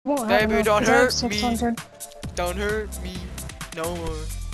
Won't have Baby, enough, don't 'cause I have hurt me. 600. Don't hurt me no more.